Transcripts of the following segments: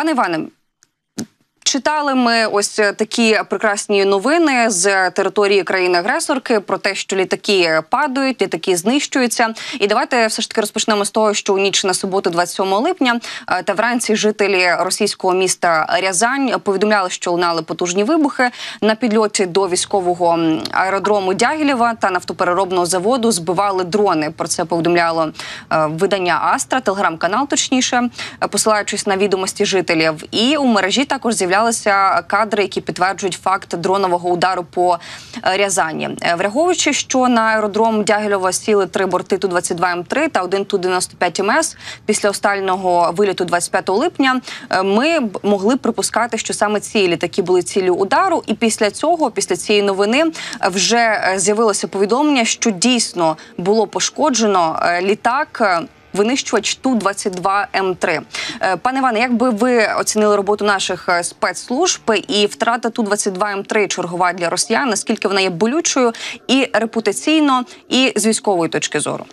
Пане Іване, читали ми ось такі прекрасні новини з території країни-агресорки про те, що літаки падають, літаки знищуються. І давайте все ж таки розпочнемо з того, що у ніч на суботу 27 липня та вранці жителі російського міста Рязань повідомляли, що лунали потужні вибухи. На підльоті до військового аеродрому Дягілєва та нафтопереробного заводу збивали дрони. Про це повідомляло видання «Астра», телеграм-канал точніше, посилаючись на відомості жителів. І у мережі також з'являлися кадри, які підтверджують факт дронового удару по Рязані. Враховуючи, що на аеродром Дягілєва сіли 3 борти Ту-22М3 та 1 Ту-95МС після останнього виліту 25 липня, ми могли припускати, що саме ці літаки були ціллю удару. І після цього, після цієї новини, вже з'явилося повідомлення, що дійсно було пошкоджено літак винищувач Ту-22М3. Пане Іване, як би ви оцінили роботу наших спецслужб і втрата Ту-22М3 чергова для росіян, наскільки вона є болючою і репутаційно, і з військової точки зору?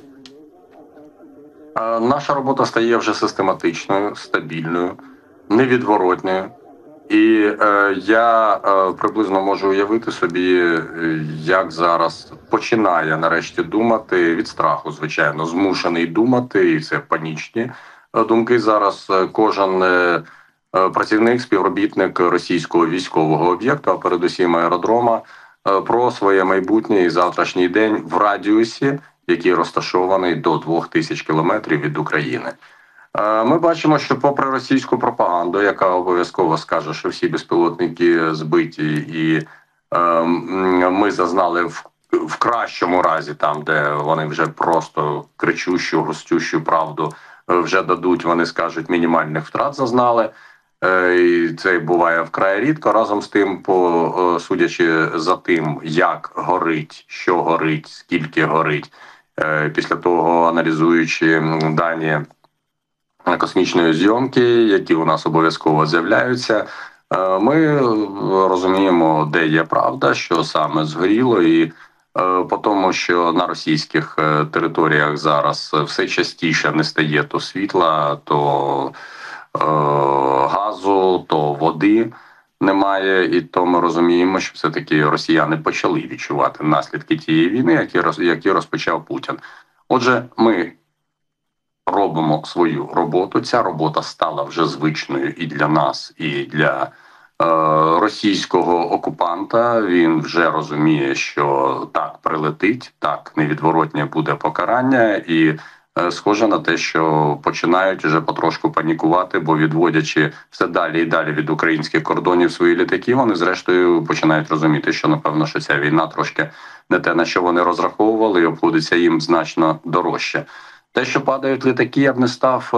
Наша робота стає вже систематичною, стабільною, невідворотною. І я приблизно можу уявити собі, як зараз починає нарешті думати, від страху, звичайно, змушений думати, і це панічні думки зараз. Кожен працівник, співробітник російського військового об'єкту, а передусім аеродрома, про своє майбутнє і завтрашній день в радіусі, який розташований до 2000 кілометрів від України. Ми бачимо, що попри російську пропаганду, яка обов'язково скаже, що всі безпілотники збиті, і ми зазнали в кращому разі, там, де вони вже просто кричущу, густющу правду вже дадуть, вони скажуть, мінімальних втрат зазнали. І це буває вкрай рідко. Разом з тим, судячи за тим, як горить, що горить, скільки горить, після того аналізуючи дані космічної зйомки, які у нас обов'язково з'являються, ми розуміємо, де є правда, що саме згоріло, і по тому, що на російських територіях зараз все частіше не стає то світла, то газу, то води немає, і то ми розуміємо, що все-таки росіяни почали відчувати наслідки тієї війни, які розпочав Путін. Отже, ми робимо свою роботу. Ця робота стала вже звичною і для нас, і для російського окупанта. Він вже розуміє, що так прилетить, так невідворотне буде покарання, і схоже на те, що починають вже потрошку панікувати, бо відводячи все далі і далі від українських кордонів свої літаки, вони зрештою починають розуміти, що напевно, що ця війна трошки не те, на що вони розраховували, і обходиться їм значно дорожче. Те, що падають літаки, я б не став,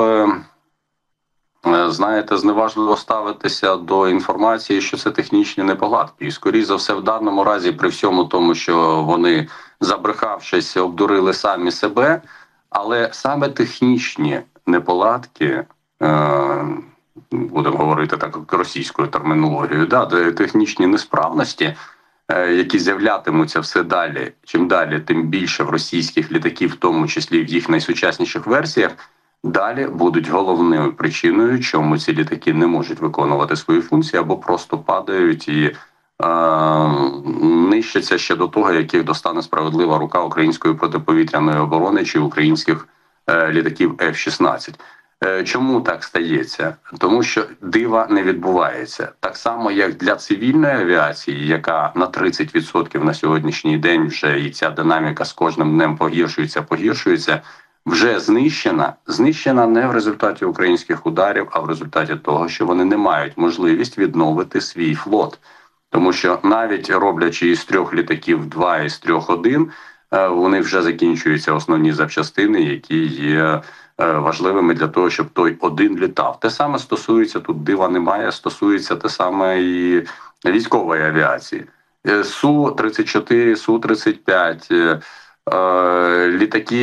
знаєте, зневажливо ставитися до інформації, що це технічні неполадки. І, скоріше за все, в даному разі, при всьому тому, що вони, забрехавшись, обдурили самі себе, але саме технічні неполадки, будемо говорити так російською термінологією, технічні несправності, які з'являтимуться все далі, чим далі, тим більше в російських літаків, в тому числі в їх найсучасніших версіях, далі будуть головною причиною, чому ці літаки не можуть виконувати свої функції або просто падають і нищаться ще до того, як їх достане справедлива рука української протиповітряної оборони чи українських літаків F-16. Чому так стається? Тому що дива не відбувається. Так само, як для цивільної авіації, яка на 30% на сьогоднішній день вже, і ця динаміка з кожним днем погіршується, вже знищена не в результаті українських ударів, а в результаті того, що вони не мають можливість відновити свій флот. Тому що навіть роблячи із 3 літаків 2, із 3 1, вони вже закінчуються основні запчастини, які є важливими для того, щоб той один літав. Те саме стосується, тут дива немає, стосується те саме і військової авіації. Су-34, Су-35, літаки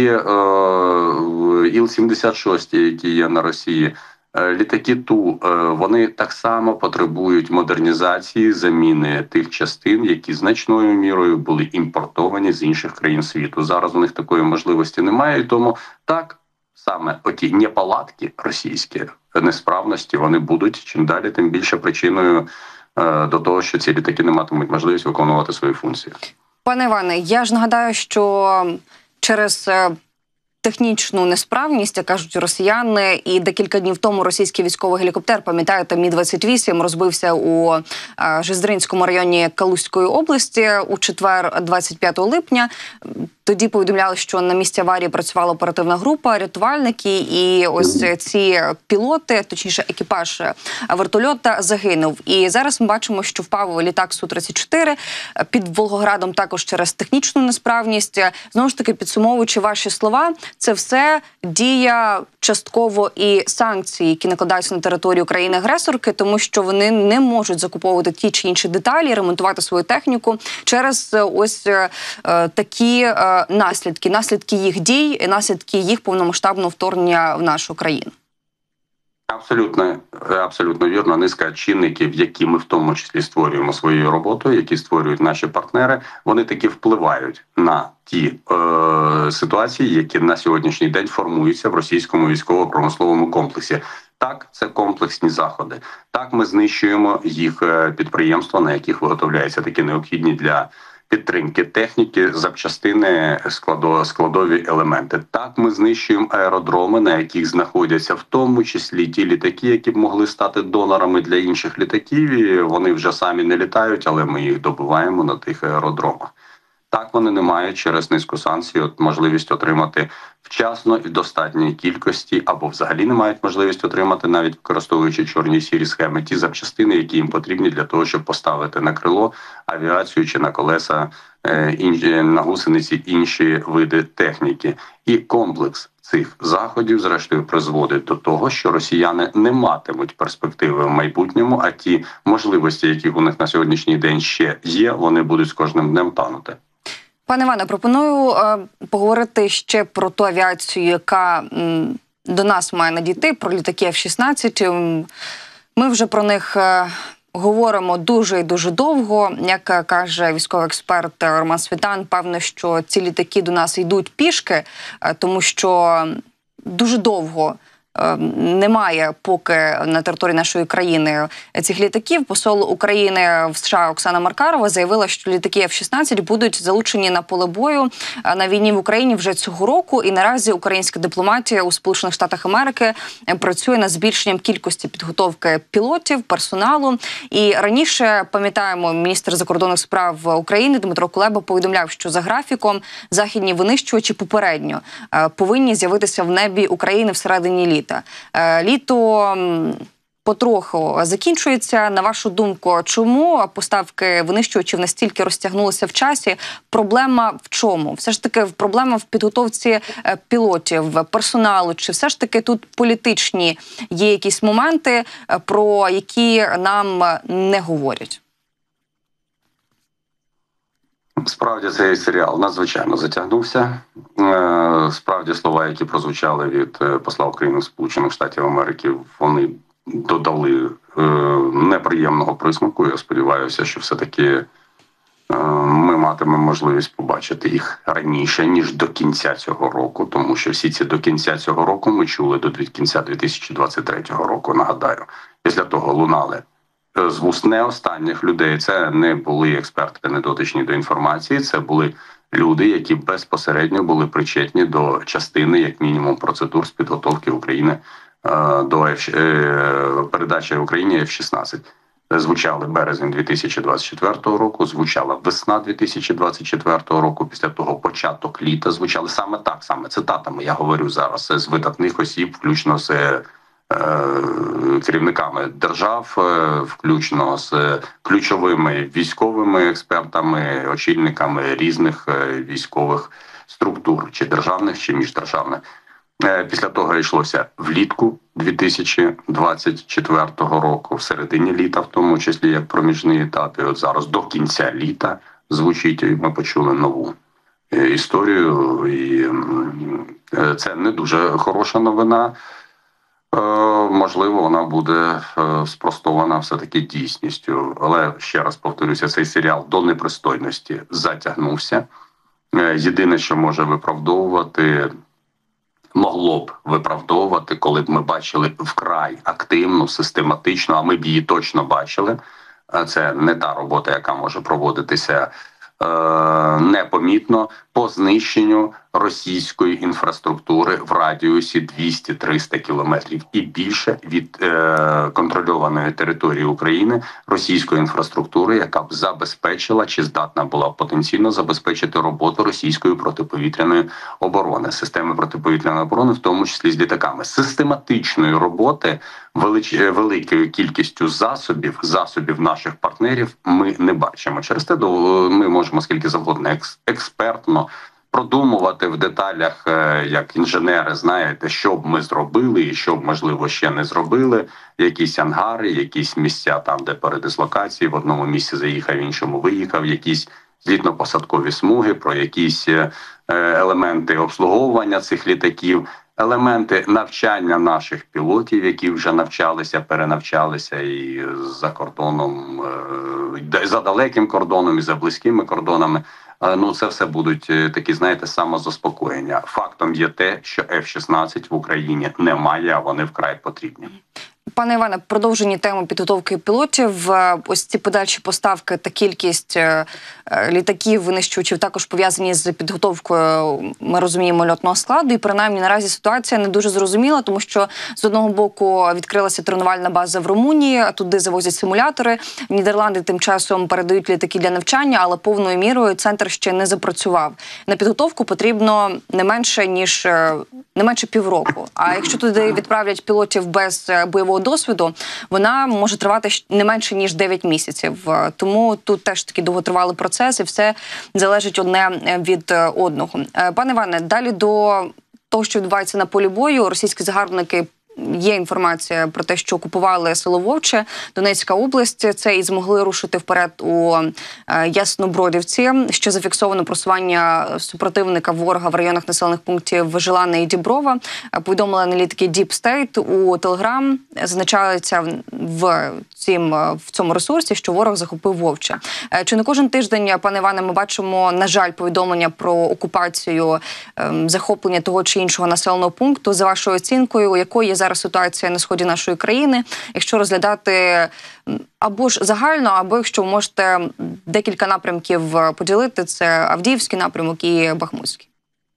Іл-76, які є на Росії, літаки Ту, вони так само потребують модернізації, заміни тих частин, які значною мірою були імпортовані з інших країн світу. Зараз у них такої можливості немає, і тому так, саме оті неполадки російські несправності, вони будуть чим далі, тим більше причиною до того, що ці літаки не матимуть можливість виконувати свої функції. Пане Іване, я ж нагадаю, що через технічну несправність, як кажуть росіяни, і декілька днів тому російський військовий гелікоптер, пам'ятаєте, Мі-28 розбився у Жиздринському районі Калузької області у четвер, 25 липня. Тоді повідомляли, що на місці аварії працювала оперативна група, рятувальники, і ось ці пілоти, точніше екіпаж вертольота, загинув. І зараз ми бачимо, що впав літак Су-34 під Волгоградом також через технічну несправність. Знову ж таки, підсумовуючи ваші слова, це все дія частково і санкції, які накладаються на територію країни-агресорки, тому що вони не можуть закуповувати ті чи інші деталі, ремонтувати свою техніку через ось такі наслідки їх дій, наслідки їх повномасштабного вторгнення в нашу країну. Абсолютно вірно. Низка чинників, які ми в тому числі створюємо своєю роботою, які створюють наші партнери, вони таки впливають на ті ситуації, які на сьогоднішній день формуються в російському військово-промисловому комплексі. Так, це комплексні заходи. Так, ми знищуємо їх підприємства, на яких виготовляються такі необхідні для підтримки техніки, запчастини, складові елементи. Так, ми знищуємо аеродроми, на яких знаходяться в тому числі ті літаки, які б могли стати донорами для інших літаків. І вони вже самі не літають, але ми їх добиваємо на тих аеродромах. Так, вони не мають через низку санкцій можливість отримати вчасно і в достатній кількості, або взагалі не мають можливість отримати, навіть використовуючи чорні і сірі схеми, ті запчастини, які їм потрібні для того, щоб поставити на крило авіацію чи на колеса, на гусениці інші види техніки. І комплекс цих заходів, зрештою, призводить до того, що росіяни не матимуть перспективи в майбутньому, а ті можливості, які у них на сьогоднішній день ще є, вони будуть з кожним днем танути. Пане Іване, пропоную поговорити ще про ту авіацію, яка до нас має надійти, про літаки F-16. Ми вже про них говоримо дуже і дуже довго. Як каже військовий експерт Роман Світан, певно, що ці літаки до нас йдуть пішки, тому що дуже довго немає поки на території нашої країни цих літаків. Посол України в США Оксана Маркарова заявила, що літаки F-16 будуть залучені на поле бою на війні в Україні вже цього року. І наразі українська дипломатія у Сполучених Штатах Америки працює над збільшенням кількості підготовки пілотів, персоналу. І раніше, пам'ятаємо, міністр закордонних справ України Дмитро Кулеба повідомляв, що за графіком західні винищувачі попередньо повинні з'явитися в небі України всередині літа. Літо потроху закінчується. На вашу думку, чому поставки винищувачів настільки розтягнулися в часі? Проблема в чому? Все ж таки проблема в підготовці пілотів, персоналу? Чи все ж таки тут політичні є якісь моменти, про які нам не говорять? Справді, цей серіал надзвичайно затягнувся. Справді, слова, які прозвучали від посла України в Сполучених Штатів Америки, вони додали неприємного присмаку. Я сподіваюся, що все-таки ми матимемо можливість побачити їх раніше, ніж до кінця цього року, тому що всі ці до кінця цього року ми чули до кінця 2023 року, нагадаю. Після того лунали з вуст не останніх людей. Це не були експерти, не дотичні до інформації, це були люди, які безпосередньо були причетні до частини, як мінімум, процедур з підготовки України до передачі Україні F-16. Звучали березень 2024 року, звучала весна 2024 року, після того початок літа звучали саме так, саме цитатами. Я говорю зараз з видатних осіб, включно з керівниками держав, включно з ключовими військовими експертами, очільниками різних військових структур, чи державних, чи міждержавних. Після того йшлося влітку 2024 року, в середині літа, в тому числі як проміжний етап. І от зараз до кінця літа звучить, і ми почули нову історію. І це не дуже хороша новина. Можливо, вона буде спростована все-таки дійсністю. Але, ще раз повторюся, цей серіал до непристойності затягнувся. Єдине, що може виправдовувати могло б виправдовувати, коли б ми бачили вкрай активну, систематичну, а ми б її точно бачили. Це не та робота, яка може проводитися непомітно по знищенню російської інфраструктури в радіусі 200-300 кілометрів і більше від контрольованої території України російської інфраструктури, яка б забезпечила чи здатна була б потенційно забезпечити роботу російської протиповітряної оборони, системи протиповітряної оборони, в тому числі з літаками, систематичної роботи великою кількістю засобів наших партнерів ми не бачимо. Через те ми можемо скільки завгодно експертно продумувати в деталях, як інженери, знаєте, що б ми зробили і що б, можливо, ще не зробили. Якісь ангари, якісь місця там, де передислокації, в одному місці заїхав, в іншому виїхав, якісь злітно-посадкові смуги, про якісь елементи обслуговування цих літаків, елементи навчання наших пілотів, які вже навчалися, перенавчалися і за кордоном, за далеким кордоном, і за близькими кордонами. Ну, це все будуть такі, знаєте, самозаспокоєння. Фактом є те, що F-16 в Україні немає, а вони вкрай потрібні. Пане Іване, продовжені теми підготовки пілотів, ось ці подальші поставки та кількість літаків, винищувачів також пов'язані з підготовкою, ми розуміємо, льотного складу. І принаймні наразі ситуація не дуже зрозуміла, тому що з одного боку відкрилася тренувальна база в Румунії, а туди завозять симулятори. Нідерланди тим часом передають літаки для навчання, але повною мірою центр ще не запрацював. На підготовку потрібно не менше півроку. А якщо туди відправлять пілотів без бойового досвіду, вона може тривати не менше, ніж 9 місяців. Тому тут теж такий довготривалий процес, і все залежить одне від одного. Пане Іване, далі до того, що відбувається на полі бою, російські загарбники, є інформація про те, що окупували село Вовче, Донецька область, це і змогли рушити вперед у Яснобродівці, що зафіксовано просування супротивника ворога в районах населених пунктів Желане і Діброва. Повідомили аналітики Deep State у Telegram, зазначається в цьому ресурсі, що ворог захопив Вовче. Чи не кожен тиждень, пане Іване, ми бачимо, на жаль, повідомлення про окупацію, захоплення того чи іншого населеного пункту? За вашою оцінкою, якою є зараз ситуація на сході нашої країни, якщо розглядати або ж загально, або якщо ви можете декілька напрямків поділити, це Авдіївський напрямок і Бахмутський?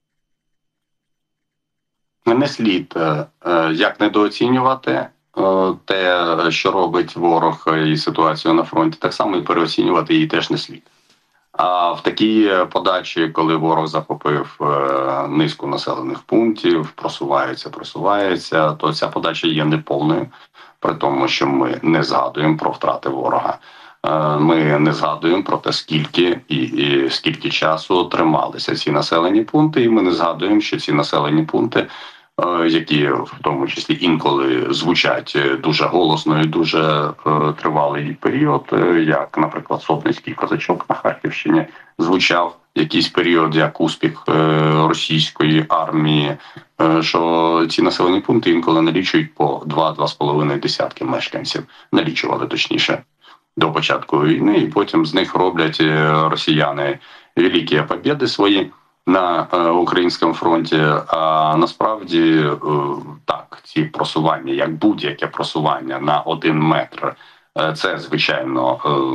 Не слід як недооцінювати те, що робить ворог і ситуацію на фронті, так само і переоцінювати її теж не слід. А в такій подачі, коли ворог захопив низку населених пунктів, просувається, то ця подача є неповною, при тому, що ми не згадуємо про втрати ворога. Ми не згадуємо про те, скільки і скільки часу трималися ці населені пункти, і ми не згадуємо, що ці населені пункти, які в тому числі інколи звучать дуже голосно і дуже тривалий період, як, наприклад, Сопницький козачок на Харківщині звучав якийсь період як успіх російської армії, що ці населені пункти інколи налічують по 2-2,5 десятки мешканців, налічували точніше до початку війни, і потім з них роблять росіяни великі побєди свої на українському фронті. А насправді так, ці просування, як будь-яке просування на 1 метр, це, звичайно,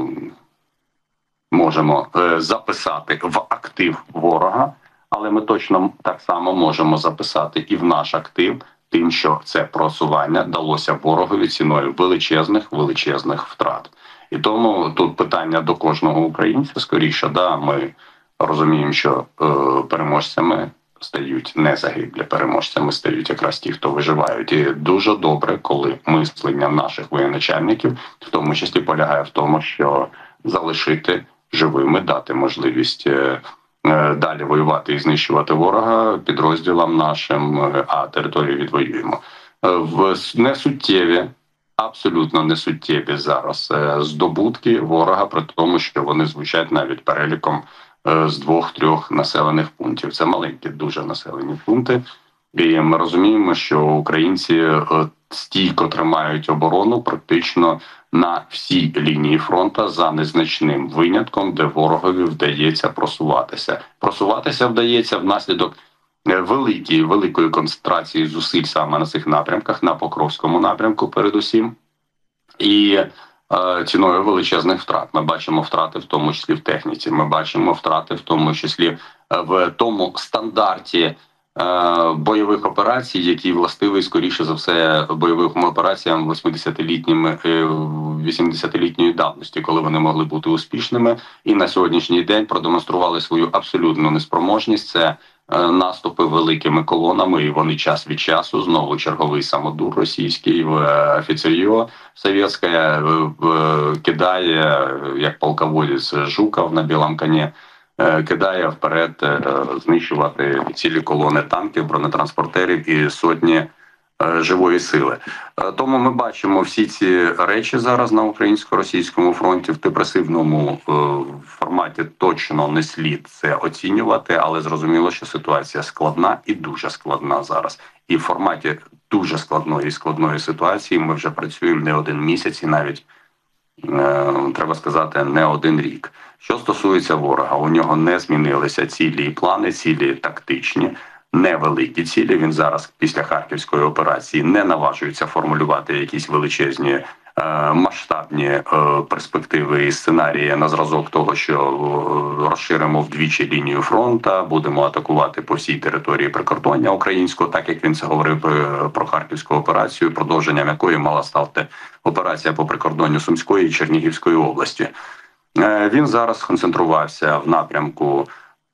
можемо записати в актив ворога, але ми точно так само можемо записати і в наш актив тим, що це просування далося ворогові ціною величезних втрат. І тому тут питання до кожного українця, скоріше, ми розуміємо, що переможцями стають не загиблі, переможцями стають якраз ті, хто виживають. І дуже добре, коли мислення наших воєначальників, в тому числі полягає в тому, що залишити живими, дати можливість далі воювати і знищувати ворога підрозділам нашим, а територію відвоюємо. В несуттєві, абсолютно несуттєві зараз здобутки ворога, при тому, що вони звучать навіть переліком з 2-3 населених пунктів. Це маленькі дуже населені пункти. І ми розуміємо, що українці стійко тримають оборону практично на всій лінії фронту, за незначним винятком, де ворогові вдається просуватися. Просуватися вдається внаслідок великої концентрації зусиль саме на цих напрямках, на Покровському напрямку передусім. І ціною величезних втрат. Ми бачимо втрати, в тому числі в техніці. Ми бачимо втрати, в тому числі в тому стандарті бойових операцій, який властивий, скоріше за все, бойовим операціям 80-літньої давності, коли вони могли бути успішними, і на сьогоднішній день продемонстрували свою абсолютну неспроможність. Це наступи великими колонами, і вони час від часу, знову черговий самодур російський, офіцер'йо совєтське кидає, як полководець Жуков на білому коні, кидає вперед знищувати цілі колони танків, бронетранспортерів і сотні живої сили. Тому ми бачимо всі ці речі зараз на українсько-російському фронті. В депресивному форматі точно не слід це оцінювати, але зрозуміло, що ситуація складна і дуже складна зараз. І в форматі дуже складної ситуації ми вже працюємо не один місяць і навіть, треба сказати, не один рік. Що стосується ворога, у нього не змінилися цілі і плани, цілі тактичні, невеликі цілі. Він зараз після Харківської операції не наважується формулювати якісь величезні масштабні перспективи і сценарії на зразок того, що розширимо вдвічі лінію фронту, будемо атакувати по всій території прикордоння українського, так як він це говорив про Харківську операцію, продовженням якої мала стати операція по прикордонню Сумської і Чернігівської області. Він зараз сконцентрувався в напрямку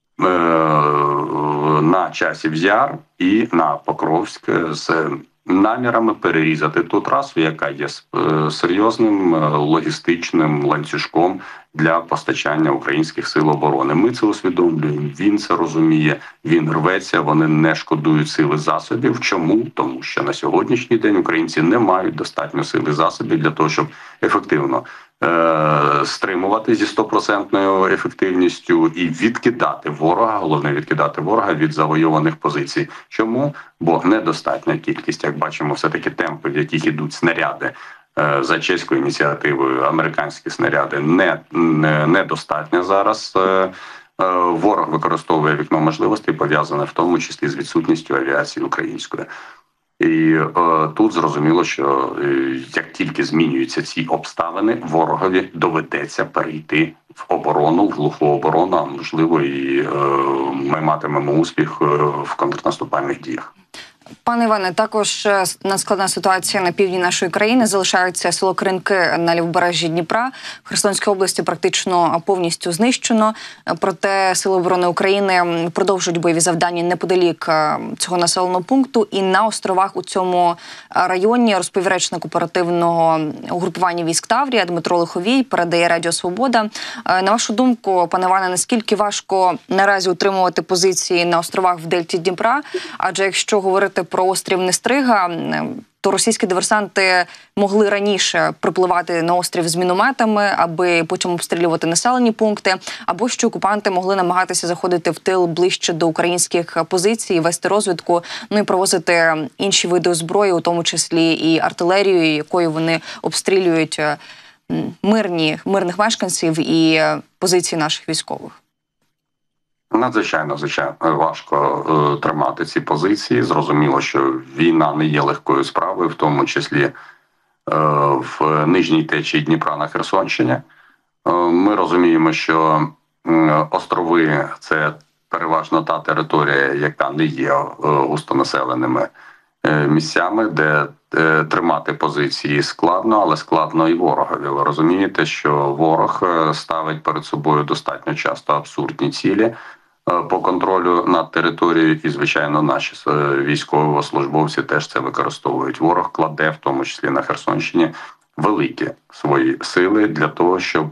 на Часів Яр і на Покровськ з намірами перерізати ту трасу, яка є серйозним логістичним ланцюжком для постачання українських сил оборони. Ми це усвідомлюємо, він це розуміє, він рветься, вони не шкодують сили засобів. Чому? Тому що на сьогоднішній день українці не мають достатньо сили засобів для того, щоб ефективно стримувати зі 100% ефективністю і відкидати ворога, головне відкидати ворога від завойованих позицій. Чому? Бо недостатня кількість, як бачимо, все-таки темпи, в яких ідуть снаряди за чеською ініціативою, американські снаряди, недостатня зараз. Ворог використовує вікно можливостей, пов'язане в тому числі з відсутністю авіації української. І тут зрозуміло, що як тільки змінюються ці обставини, ворогові доведеться перейти в оборону, в глуху оборону, а можливо і ми матимемо успіх в контрнаступальних діях. Пане Іване, також надскладна ситуація на півдні нашої країни. Залишається село Кринки на лівобережжі Дніпра. В Херсонській області практично повністю знищено. Проте Сили оборони України продовжують бойові завдання неподалік цього населеного пункту. І на островах у цьому районі розповів речник оперативного угрупування військ Таврія Дмитро Лиховій, передає Радіо Свобода. На вашу думку, пане Іване, наскільки важко наразі утримувати позиції на островах в дельті Дніпра? Адже якщо говорити про острів Нестрига, то російські диверсанти могли раніше припливати на острів з мінометами, аби потім обстрілювати населені пункти, або що окупанти могли намагатися заходити в тил ближче до українських позицій, вести розвідку, ну і провозити інші види зброї, у тому числі і артилерію, якою вони обстрілюють мирних мешканців і позиції наших військових. Надзвичайно важко тримати ці позиції. Зрозуміло, що війна не є легкою справою, в тому числі в нижній течії Дніпра на Херсонщині. Ми розуміємо, що острови – це переважно та територія, яка не є густонаселеними місцями, де тримати позиції складно, але складно і ворогові. Ви розумієте, що ворог ставить перед собою достатньо часто абсурдні цілі по контролю над територією, і, звичайно, наші військовослужбовці теж це використовують. Ворог кладе, в тому числі на Херсонщині, великі свої сили для того, щоб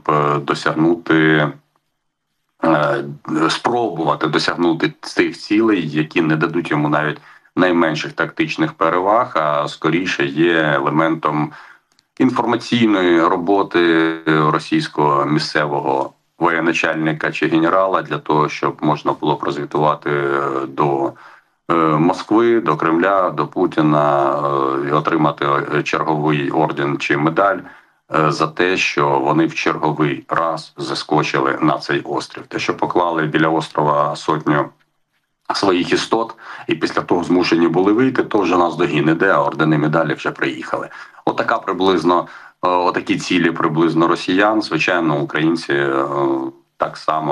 спробувати досягнути цих цілей, які не дадуть йому навіть найменших тактичних переваг, а скоріше є елементом інформаційної роботи російського місцевого воєначальника чи генерала для того, щоб можна було прозвітувати до Москви, до Кремля, до Путіна і отримати черговий орден чи медаль за те, що вони в черговий раз заскочили на цей острів. Те, що поклали біля острова 100 своїх істот, і після того змушені були вийти, то вже нас догін іде, а ордени медалі вже приїхали. Отака приблизно, отакі цілі приблизно росіян. Звичайно, українці так само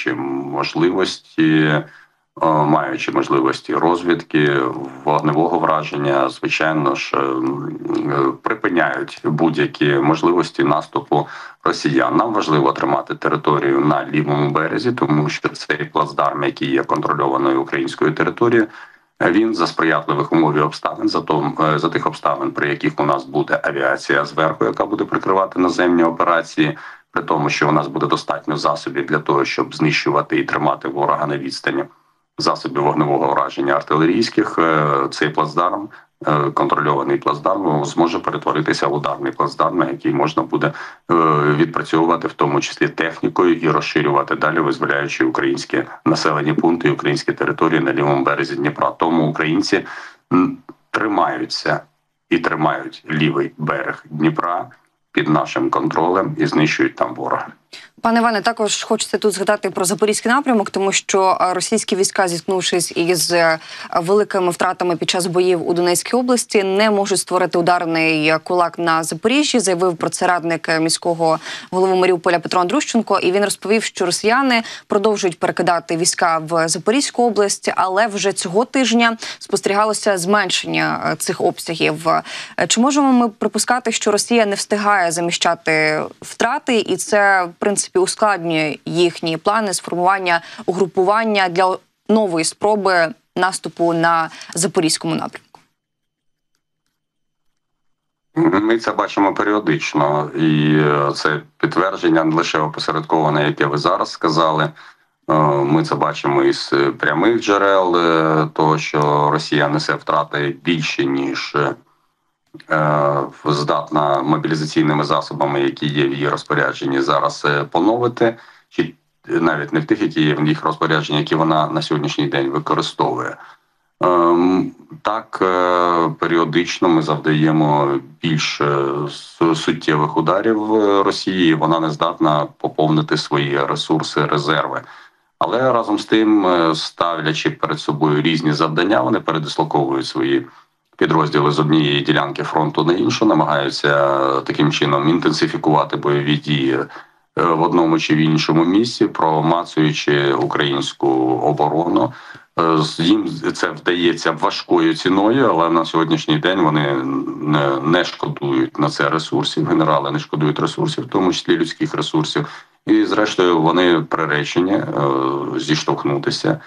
маючи можливості розвідки, вогневого враження, звичайно ж, припиняють будь-які можливості наступу росіян. Нам важливо тримати територію на лівому березі, тому що цей плацдарм, який є контрольованою українською територією, він за сприятливих умов і обставин, за тих обставин, при яких у нас буде авіація зверху, яка буде прикривати наземні операції, при тому, що у нас буде достатньо засобів для того, щоб знищувати і тримати ворога на відстані, засобів вогневого враження артилерійських, цей плацдарм, контрольований плацдарм, зможе перетворитися в ударний плацдарм, на який можна буде відпрацьовувати, в тому числі технікою, і розширювати далі, визволяючи українські населені пункти і українські території на лівому березі Дніпра. Тому українці тримаються і тримають лівий берег Дніпра під нашим контролем і знищують там ворога. Пане Іване, також хочеться тут згадати про Запорізький напрямок, тому що російські війська, зіткнувшись із великими втратами під час боїв у Донецькій області, не можуть створити ударний кулак на Запоріжжі, заявив про це радник міського голови Маріуполя Петро Андрущенко. І він розповів, що росіяни продовжують перекидати війська в Запорізьку область, але вже цього тижня спостерігалося зменшення цих обсягів. Чи можемо ми припускати, що Росія не встигає заміщати втрати, і це, в принципі, ускладнює їхні плани сформування угрупування для нової спроби наступу на Запорізькому напрямку? Ми це бачимо періодично, і це підтвердження не лише опосередковане, яке ви зараз сказали. Ми це бачимо із прямих джерел, того, що Росія несе втрати більше, ніж здатна мобілізаційними засобами, які є в її розпорядженні, зараз поновити, чи навіть не в тих, які є в їх розпорядженні, які вона на сьогоднішній день використовує. Так, періодично ми завдаємо більш суттєвих ударів Росії, вона не здатна поповнити свої ресурси, резерви. Але разом з тим, ставлячи перед собою різні завдання, вони передислоковують свої підрозділи з однієї ділянки фронту на іншу, намагаються таким чином інтенсифікувати бойові дії в одному чи в іншому місці, промацуючи українську оборону. Їм це вдається важкою ціною, але на сьогоднішній день вони не шкодують на це ресурсів, генерали не шкодують ресурсів, в тому числі людських ресурсів. І зрештою вони приречені зіштовхнутися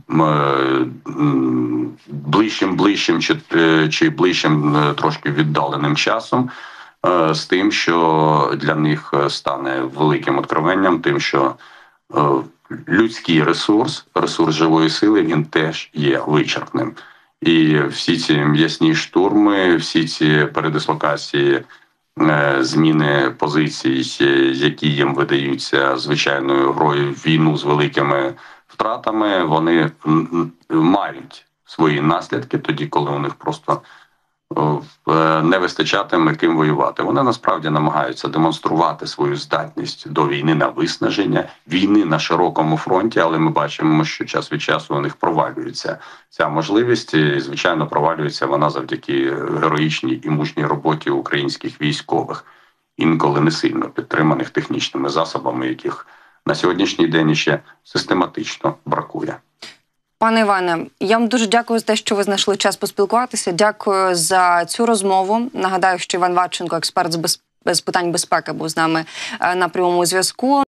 ближчим чи ближчим трошки віддаленим часом з тим, що для них стане великим откровенням, тим, що людський ресурс живої сили, він теж є вичерпним. І всі ці м'ясні штурми, всі ці передислокації, зміни позицій, які їм видаються звичайною грою в війну з великими втратами, вони мають свої наслідки тоді, коли у них просто не вистачатиме ким воювати. Вони насправді намагаються демонструвати свою здатність до війни на виснаження, війни на широкому фронті, але ми бачимо, що час від часу у них провалюється ця можливість, і, звичайно, провалюється вона завдяки героїчній і мужній роботі українських військових, інколи не сильно підтриманих технічними засобами, яких на сьогоднішній день ще систематично бракує. Пане Іване, я вам дуже дякую за те, що ви знайшли час поспілкуватися. Дякую за цю розмову. Нагадаю, що Іван Вадченко, експерт з питань безпеки, був з нами на прямому зв'язку.